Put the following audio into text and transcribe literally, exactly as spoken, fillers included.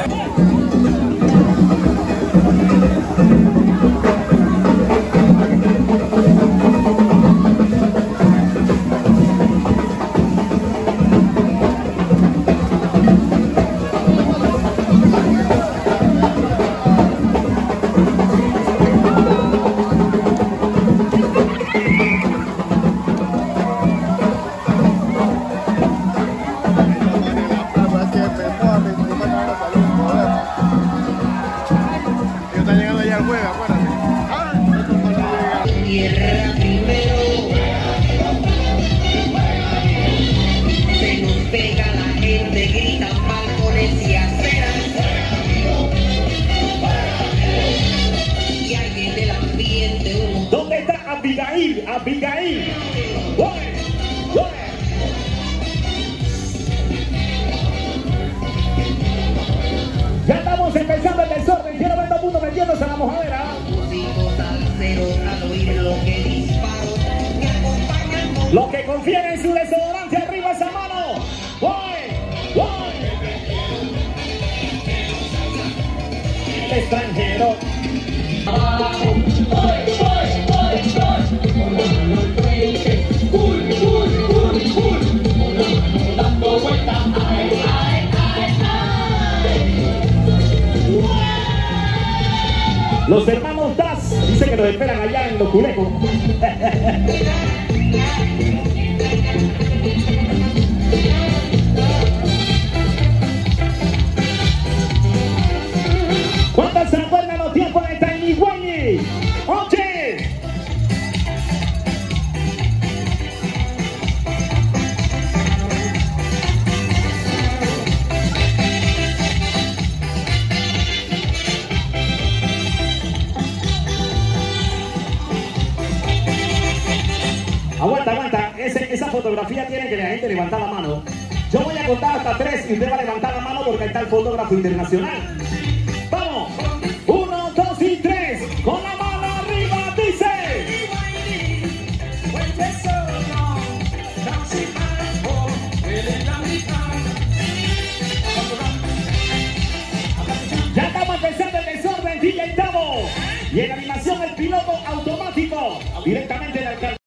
Abigail, Abigail. ¡Voy! ¡Voy! Ya estamos empezando el desorden. Quiero ver todo el mundo metiéndose en la mojadera. Los que confían en su desodorante, arriba esa mano. ¡Voy! ¡Voy! Extranjero. Los hermanos Das dicen que nos esperan allá en los Culecos. ¿Cuántas se acuerdan los tiempos de Tainiguañi? ¡Oye! Aguanta, aguanta. Ese, esa fotografía tiene que la gente levantar la mano. Yo voy a contar hasta tres y usted va a levantar la mano porque ahí está el fotógrafo internacional. ¡Vamos! Uno, dos y tres. Con la mano arriba, dice. Ya estamos empezando el desorden, D J Tavo. Y en animación el piloto automático. Directamente del alcalde.